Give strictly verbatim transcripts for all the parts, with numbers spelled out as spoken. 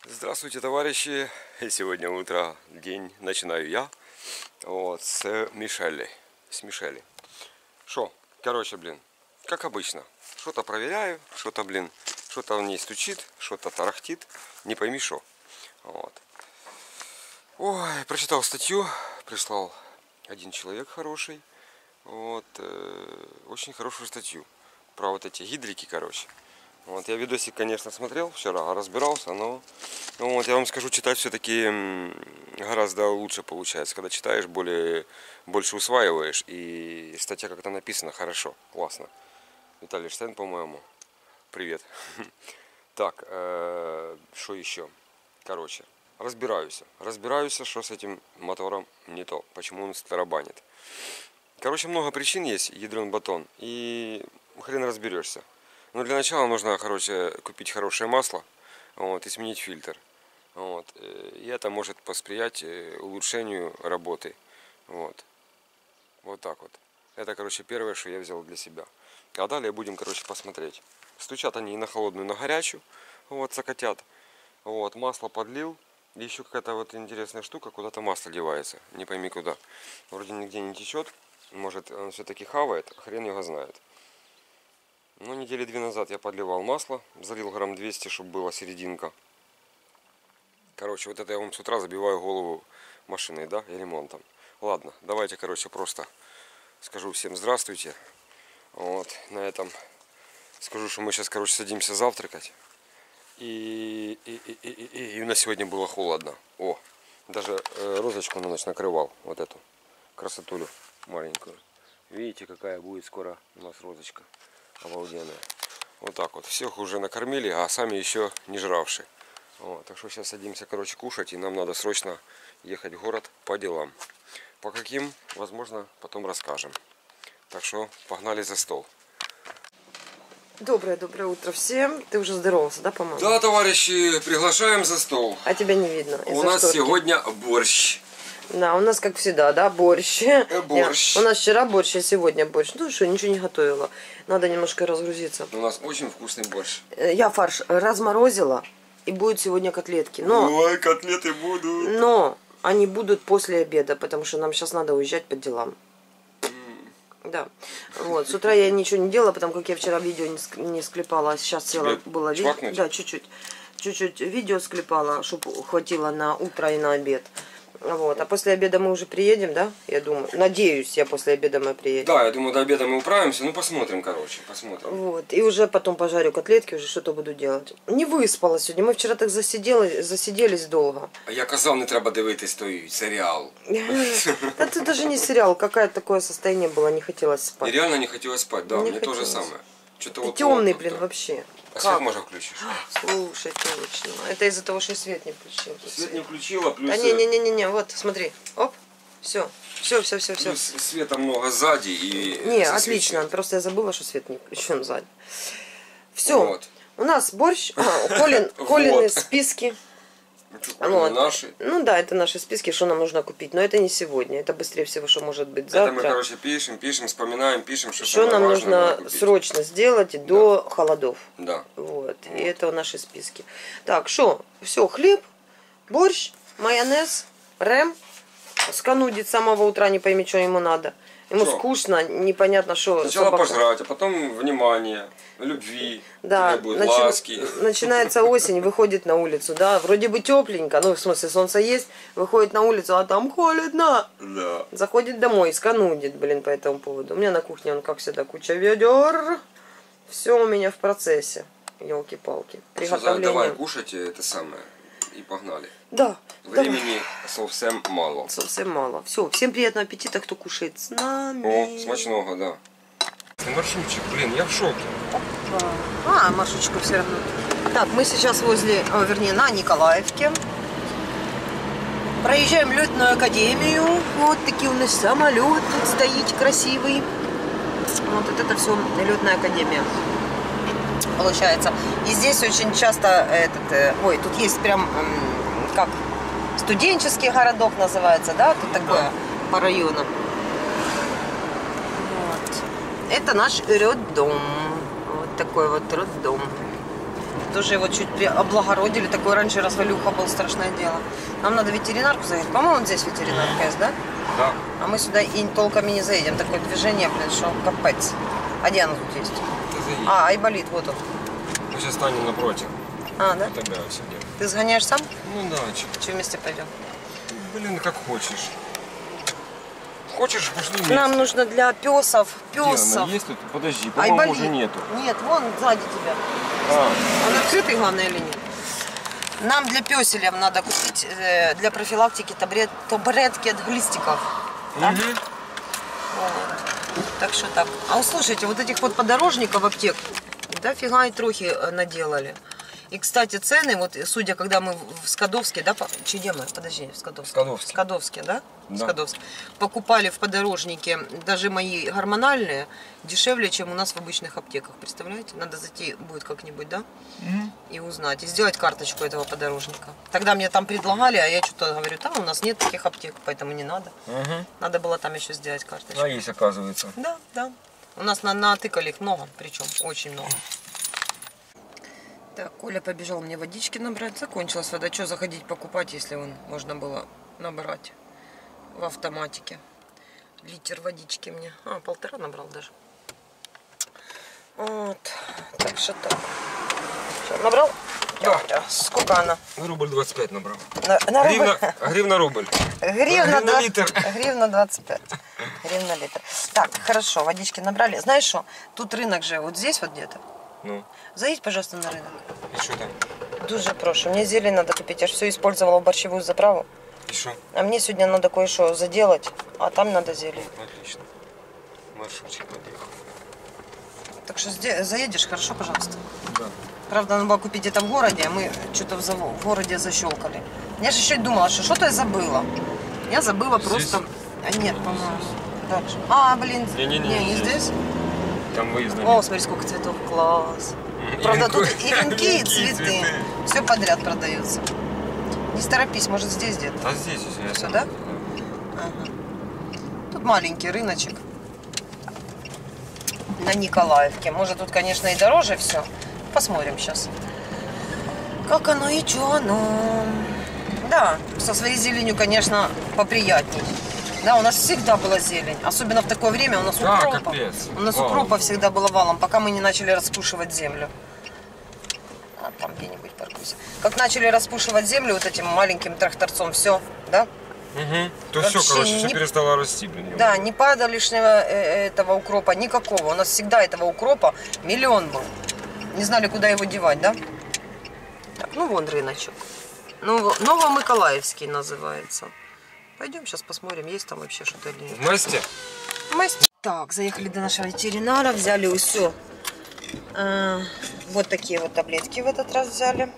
Здравствуйте, товарищи! Сегодня утро, день начинаю я. Вот, с Мишели. С Мишели. Шо? Короче, блин, как обычно. Что-то проверяю, что-то, блин, что-то в ней стучит, что-то тарахтит. Не пойми шо. Вот. Ой, прочитал статью, прислал один человек хороший. Вот, э, очень хорошую статью. Про вот эти гидрики, короче. Вот, я видосик, конечно, смотрел вчера, разбирался, но ну, вот, я вам скажу, читать все-таки гораздо лучше получается. Когда читаешь, более, больше усваиваешь, и статья как-то написана хорошо, классно. Виталий Штейн, по-моему. Привет. Так, что еще? Короче, разбираюсь. Разбираюсь, что с этим мотором не то, почему он старобанит. Короче, много причин есть, ядрен батон, и хрен разберешься. Но для начала нужно, короче, купить хорошее масло, вот, и сменить фильтр. Вот, и это может посприять улучшению работы. Вот. Вот так вот. Это, короче, первое, что я взял для себя. А далее будем, короче, посмотреть. Стучат они и на холодную, и на горячую. Вот, закатят. Вот, масло подлил. И еще какая-то вот интересная штука, куда-то масло девается. Не пойми куда. Вроде нигде не течет. Может, он все-таки хавает, хрен его знает. Ну, недели две назад я подливал масло, залил грамм двести, чтобы была серединка. Короче, вот это я вам с утра забиваю голову машиной, да, и ремонтом. Ладно, давайте, короче, просто скажу всем здравствуйте. Вот, на этом скажу, что мы сейчас, короче, садимся завтракать. И, и, и, и, и, и у нас сегодня было холодно. О, даже э, розочку на ночь накрывал, вот эту красотулю маленькую. Видите, какая будет скоро у нас розочка. Обалденная. Вот так вот. Всех уже накормили, а сами еще не жравшие. Вот. Так что сейчас садимся, короче, кушать. И нам надо срочно ехать в город по делам. По каким, возможно, потом расскажем. Так что погнали за стол. Доброе-доброе утро всем. Ты уже здоровался, да, по-моему? Да, товарищи, приглашаем за стол. А тебя не видно. У нас шторки. Сегодня борщ. Да, у нас, как всегда, да, борщ. Борщ. Нет, у нас вчера борщ, а сегодня борщ. Ну что, ничего не готовила. Надо немножко разгрузиться. У нас очень вкусный борщ. Я фарш разморозила, и будут сегодня котлетки. Но, Ой, котлеты будут. Но они будут после обеда, потому что нам сейчас надо уезжать по делам. Mm. Да. Вот. С утра я ничего не делала, потому как я вчера видео не, не склепала, а сейчас села, было видео. Да, чуть-чуть. Чуть-чуть видео склепала, чтобы хватило на утро и на обед. Вот. А после обеда мы уже приедем, да? Я думаю. Надеюсь, я после обеда мы приедем. Да, я думаю, до обеда мы управимся. Ну, посмотрим, короче, посмотрим. Вот. И уже потом пожарю котлетки, уже что-то буду делать. Не выспалась сегодня. Мы вчера так засидели, засиделись долго. А я казав, не треба дивитись той сериал. Да это даже не сериал. Какое-то такое состояние было, не хотелось спать. И реально не хотелось спать, да, мне то же самое. И темный, блин, вообще. А свет можно включишь? Слушай, точно. Это из-за того, что я свет не включил. Свет не включила, плюс... А не-не-не-не, вот, смотри. Оп, все. Все, все, все, все. Плюс света много сзади и... Не, отлично. Просто я забыла, что свет не включен сзади. Все. Вот. У нас борщ. А, Колин, Колины вот. Списки. Вот. Наши. Ну да, это наши списки, что нам нужно купить. Но это не сегодня. Это быстрее всего, что может быть завтра. Это мы, короче, пишем, пишем, вспоминаем, пишем, что, что нам нужно срочно сделать да. до холодов. Да. Вот. вот. И это наши списки. Так, что? Все, хлеб, борщ, майонез, рэм. Сканудит с самого утра, не пойми, что ему надо. Ему что? Скучно, непонятно, что. Сначала собака. Пожрать, а потом внимание, любви, да, требует начи... ласки. Начинается осень, выходит на улицу, да, вроде бы тепленько, ну в смысле солнце есть, выходит на улицу, а там холодно. Да. Заходит домой, сканудит, блин, по этому поводу. У меня на кухне, он как всегда, куча ведер. Все у меня в процессе, елки-палки. Приготовление. Давай кушайте это самое и погнали. Да. Времени да. совсем мало. Совсем мало. Все, всем приятного аппетита, кто кушает с нами. О, смачного, да. Маршрутчик, блин, я в шоке. Опа. А, маршрутчика все равно. Так, мы сейчас возле, о, вернее, на Николаевке. Проезжаем летную академию. Вот такие у нас самолет тут стоит красивый. Вот, вот это все летная академия. Получается. И здесь очень часто этот, ой, тут есть прям как студенческий городок называется, да, тут такое да. по районам. Вот. Это наш роддом. Вот такой вот роддом. тоже его чуть облагородили. Такой раньше развалюха был, страшное дело. Нам надо ветеринарку заехать. По-моему, здесь ветеринарка есть, да? Да. А мы сюда и толком и не заедем. Такое движение, блин, что капец. А где она тут есть? А, Айболит, вот он. Мы сейчас станем напротив. А, да? Тогда все делаем. Ты сгоняешь сам? Ну да, че. Че вместе пойдем? Блин, как хочешь. Хочешь, пошли вместе. Нам нужно для песов. Песов. Где она есть тут? Подожди, по-моему, уже нету. Нет, вон сзади тебя. А. Он открытый, главное, или нет? Нам для пёселя надо купить э, для профилактики табрет, табуретки от глистиков. Да? Угу. Вот. Так что так. А услышите, вот этих вот подорожников аптек, да, фига и трохи наделали. И, кстати, цены, вот, судя, когда мы в Скадовске, да, по... Че, мы? Подожди, в Скадовске. Скадовске. Скадовске, да? Да. Скадовске. Покупали в подорожнике даже мои гормональные дешевле, чем у нас в обычных аптеках. Представляете? Надо зайти будет как-нибудь, да? Угу. И узнать. И сделать карточку этого подорожника. Тогда мне там предлагали, а я что-то говорю, там у нас нет таких аптек, поэтому не надо. Угу. Надо было там еще сделать карточку. А есть, оказывается. Да, да. У нас на натыкали их много, причем очень много. Так, Коля побежал мне водички набрать. Закончилась вода. Что заходить покупать, если вон можно было набрать в автоматике. Литр водички мне. А, полтора набрал даже. Вот. Так что так. Что, набрал? Да. Сколько она? На рубль двадцать пять набрал. На, на гривна, рубль? Гривна рубль. Гривна, гривна литр. Гривна двадцать пять. Гривна литр. Так, хорошо, водички набрали. Знаешь что? Тут рынок же вот здесь вот где-то. Ну. Заедь, пожалуйста, на рынок. И что там? Дуже прошу. Мне зелень надо купить. Я же все использовала в борщевую заправу. И что? А мне сегодня надо кое-что заделать, а там надо зелень. Отлично. Маршрутчик подъехал. Так что заедешь, хорошо, пожалуйста? Да. Правда, надо было купить это в городе, а мы что-то в, завод, в городе защелкали. Я же еще и думала, что что-то я забыла. Я забыла Здесь? просто... А нет, по-моему, дальше. А, блин, не, не, не, не, не здесь. здесь? Там выездный. О, смотри, сколько цветов, класс. И Правда, венку, тут и венки, и цветы. цветы. Все подряд продаются. Не торопись, может здесь где-то. А здесь, если я Все, сам- да? Ага. Тут маленький рыночек на Николаевке. Может, тут, конечно, и дороже все. Посмотрим сейчас. Как оно и что оно. Да, со своей зеленью, конечно, поприятней. Да, у нас всегда была зелень. Особенно в такое время у нас Да, укропа. капец. У нас Валом. укропа всегда было валом, пока мы не начали распушивать землю. А там где-нибудь паркуйся. Как начали распушивать землю вот этим маленьким тракторцом, все, да? Угу. То Вообще все, короче, все не- перестало расти, блин. Да, не падало лишнего э, этого укропа, никакого. У нас всегда этого укропа миллион был. Не знали, куда его девать, да? Так, ну вон рыночек. Ново- Новомиколаевский называется. Пойдем сейчас посмотрим, есть там вообще что-то или нет. Настя? Мастер. Так, заехали до нашего ветеринара, взяли все. А, вот такие вот таблетки в этот раз взяли.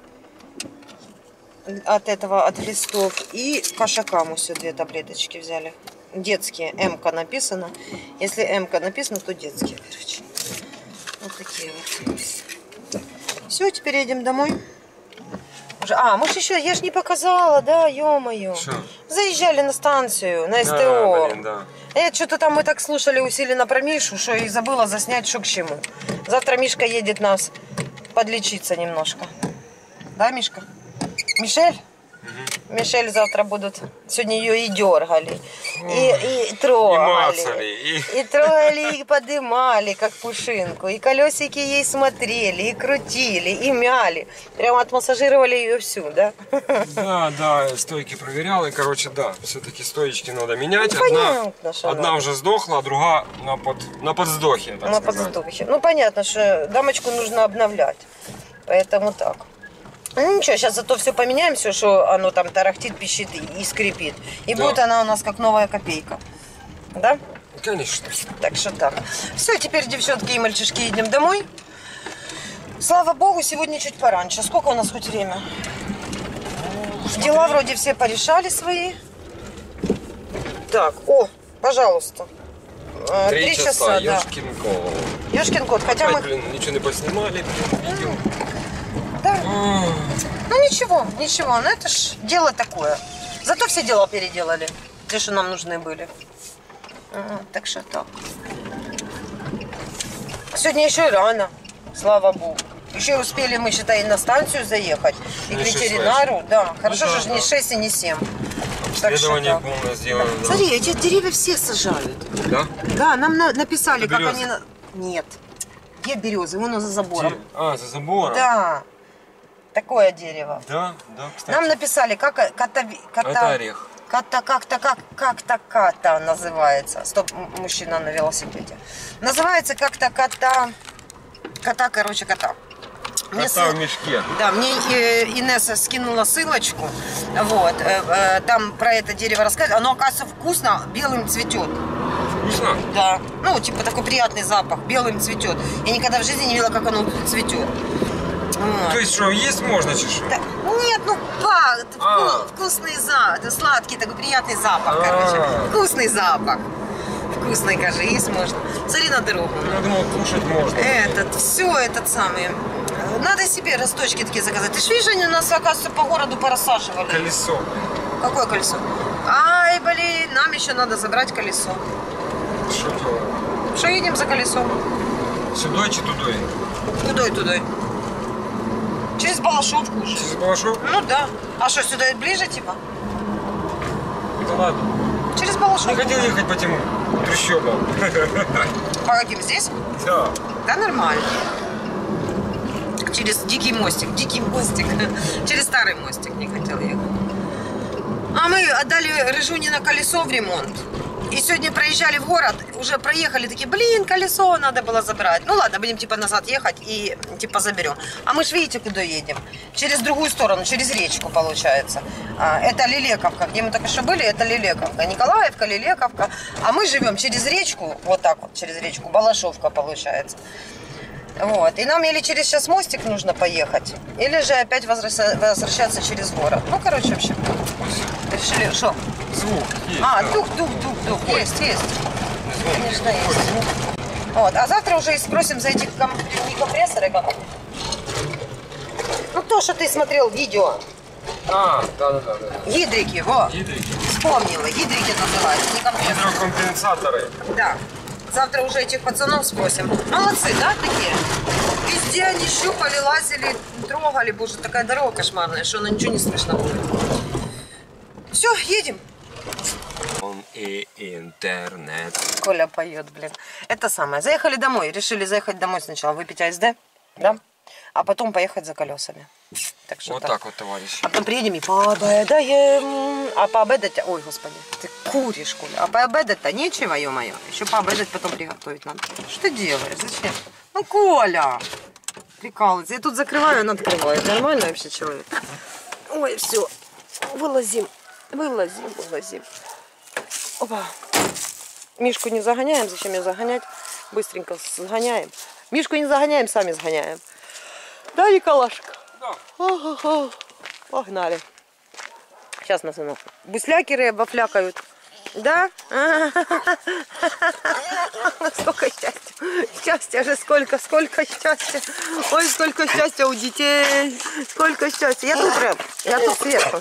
От этого, от листов. И кашакаму все две таблеточки взяли. Детские. М-ка написано. Если М-ка написано, то детские, короче. Вот такие вот. Все, теперь едем домой. Уже- А, мы же еще, я же не показала, да, ё-моё. Что? Заезжали на станцию, на СТО. Да, блин, да. Э, что-то там мы так слушали усиленно про Мишу, что и забыла заснять, что к чему. Завтра Мишка едет нас подлечиться немножко. Да, Мишка? Мишель? Угу. Мишель завтра будут. Сегодня ее и дергали, и, и трогали. И мацали, и- И трогали, и подымали, как пушинку. И колесики ей смотрели, и крутили, и мяли. Прямо отмассажировали ее всю, да? Да, да, стойки проверял, и, короче, да, все-таки стоечки надо менять. Ну, одна понятно, что одна надо. уже сдохла, а другая на, под, на подсдохе, так На сказать. подсдухе. Ну, понятно, что дамочку нужно обновлять. Поэтому так. Ну ничего, сейчас зато все поменяем, все, что оно там тарахтит, пищит и, и скрипит. И Да. будет она у нас как новая копейка. Да? Конечно. Так что так. Все, теперь, девчонки и мальчишки, едем домой. Слава богу, сегодня чуть пораньше. Сколько у нас хоть время? Дела вроде все порешали свои. Так, о, пожалуйста. А, Три часа, да. ёшкин кот. Ёшкин кот, хотя Ой, мы... блин, ничего не поснимали, блин, видео. Да. Ну ничего, ничего, ну это ж дело такое. Зато все дела переделали, те, что нам нужны были. Ага, так что так. Сегодня еще рано, слава богу. Еще успели мы, считай, на станцию заехать. И к ветеринару. Да, хорошо, ну, да, же да. Не шесть и не семь. Обследование полное сделано. Да. Смотри, эти деревья все сажают. Да? Да, нам на написали, как они... Нет. Где березы? Вон за забором. Где? А, за забором? Да. Такое дерево. Да, да, кстати. Нам написали, как кота... кота... Это орех. Кота, как-то, как, как-то ката называется. Стоп, мужчина на велосипеде. Называется как-то кота... Кота, короче, кота. Мне кота в мешке. Да, мне э, Инесса скинула ссылочку. Вот. Э, э, там про это дерево рассказывают. Оно, оказывается, вкусно, белым цветет. Вкусно? Да. Ну, типа такой приятный запах, белым цветет. Я никогда в жизни не видела, как оно цветет. Вот. То есть что, есть можно чешу? Да, нет, ну па, это а. вкусный запах, это сладкий такой приятный запах, короче. А. Вкусный запах. Вкусный, кажи, есть можно. Смотри на дорогу. Я думал, кушать можно. Этот, все этот самый. Надо себе росточки такие заказать. Ты ж видишь, они у нас, оказывается, по городу порассаживали. Колесо. Какое колесо? Ай, блин, нам еще надо забрать колесо. Что делаем? Что едем за колесом? Сюда чи тудой? Тудой, тудой. Через Балашовку уже. Через Балашовку? Ну да. А что, сюда ближе, типа? Да ладно. Через Балашовку. Не хотел ехать по тем трущобам. По каким, здесь? Да. Да, нормально. Через дикий мостик, дикий мостик. Через старый мостик не хотел ехать. А мы отдали Рыжуне на колесо в ремонт. И сегодня проезжали в город, уже проехали, такие, блин, колесо надо было забрать. Ну ладно, будем типа назад ехать и типа заберем. А мы ж видите, куда едем? Через другую сторону, через речку получается. А, это Лилековка, где мы только что были, это Лилековка. Николаевка, Лилековка. А мы живем через речку, вот так вот, через речку, Балашовка получается. Вот. И нам или через сейчас мостик нужно поехать, или же опять возвращаться через город. Ну, короче, в общем, решили, что? Звук есть. А, да. дух, дух, дух, дух, есть, есть. Конечно, есть. Вот. А завтра уже и спросим за эти ком... не компрессоры, как? Ну, то, что ты смотрел видео. А, да-да-да. Гидрики, во. Гидрики. Вспомнила, гидрики называются, не компрессоры. Гидрокомпенсаторы. Да. Завтра уже этих пацанов спросим. Молодцы, да, такие? Везде они щупали, лазили, трогали. Боже, такая дорога кошмарная, что на ничего не слышно будет. Все, едем. Он и интернет. Коля поет, блин. Это самое. Заехали домой. Решили заехать домой сначала, выпить АСД, да? А потом поехать за колесами. Так что вот так. так вот, товарищи. А потом приедем и пообедаем. А пообедать... Ой, господи, ты куришь, Коля. А пообедать-то нечего, ё-моё. Еще пообедать потом приготовить надо. Что ты делаешь? Зачем? Ну, Коля! Прикалывается. Я тут закрываю, он открывает. Нормально вообще человек? Ой, все. Вылазим. Вылазим, вылазим. Опа. Мишку не загоняем. Зачем ее загонять? Быстренько сгоняем. Мишку не загоняем, сами сгоняем. Да, Николашка? Да. О-хо-хо. Погнали. Сейчас нас ну, буслякеры обофлякают. Да? Сколько счастья. Счастья же сколько, сколько счастья. Ой, сколько счастья у детей. Сколько счастья. Я тут рэп. Я тут сверху.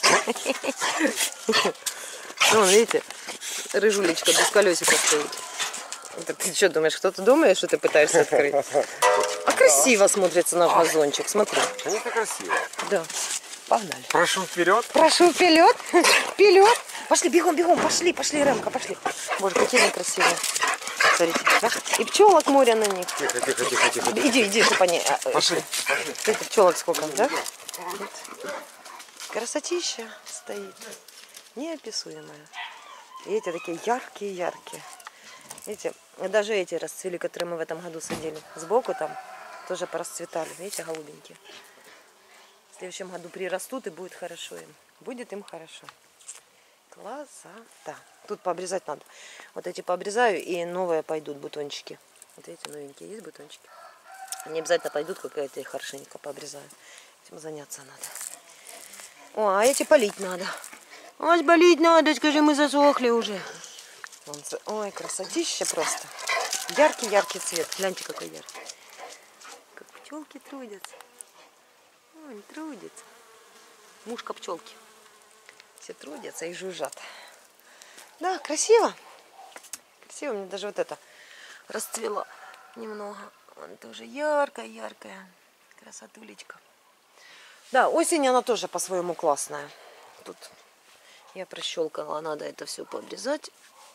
Вон, видите, рыжулечка без колесика стоит. Это ты что думаешь, кто-то думает, что ты пытаешься открыть? А красиво смотрится наш газончик, смотри. Это красиво. Да. Погнали. Прошу вперед. Прошу вперед. Вперед. Пошли, бегом, бегом. Пошли, пошли, Ремка, пошли. Боже, какие они красивые. Смотрите. Да? И пчелок море на них. Тихо, тихо, тихо, тихо. Иди, иди, чтобы они... Пошли, пошли. Смотрите, пчелок сколько, да? Вот. Красотища стоит. Неописуемая. И эти такие яркие-яркие. Видите, даже эти расцвели, которые мы в этом году садили. Сбоку там тоже порасцветали. Видите, голубенькие. В следующем году прирастут и будет хорошо им. Будет им хорошо. Класса. Тут пообрезать надо. Вот эти пообрезаю и новые пойдут бутончики. Вот эти новенькие есть бутончики. Они обязательно пойдут, как я их хорошенько пообрезаю. Этим заняться надо. О, а эти полить надо. Ой, полить надо, скажи, мы засохли уже. Ой, красотища просто. Яркий-яркий цвет. Гляньте, какой яркий. Как пчелки трудятся. Ой, трудятся. Мушка пчелки. Все трудятся и жужжат. Да, красиво. Красиво. Мне даже вот это расцвело немного. Вон тоже яркая-яркая. Красотулечка. Да, осень она тоже по-своему классная. Тут я прощелкала, надо это все пообрезать.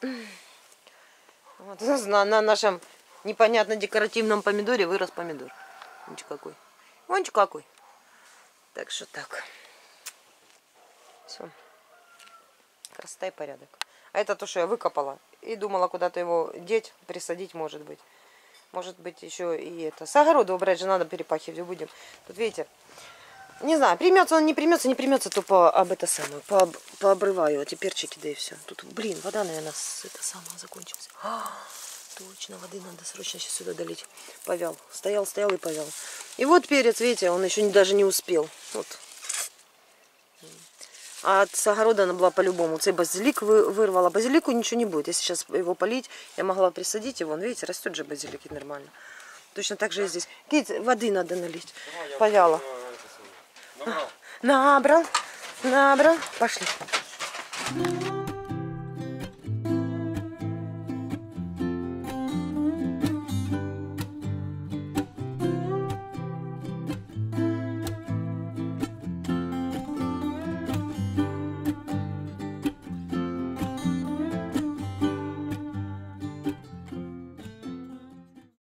Вот, на, на нашем непонятно декоративном помидоре вырос помидор. Вон какой. Вон какой. Так что так. Все. Красота и порядок. А это то, что я выкопала. И думала куда-то его деть, присадить, может быть. Может быть, еще и это. С огорода убрать же надо, перепахивать будем. Тут видите, не знаю, примется он, не примется, не примется, то по об это самое, по, пообрываю эти перчики, да и все. Тут, блин, вода, наверное, с, это самое закончилась. А, точно, воды надо срочно сейчас сюда долить. Повял. Стоял, стоял и повял. И вот перец, видите, он еще не, даже не успел. Вот. А с огорода она была по-любому. Цей базилик вы, вырвала. Базилику ничего не будет. Если сейчас его полить, я могла присадить его. Вон, видите, растет же базилик, и нормально. Точно так же и здесь. Кит, воды надо налить. Повяла. Набрал. Набрал. Набрал. Пошли.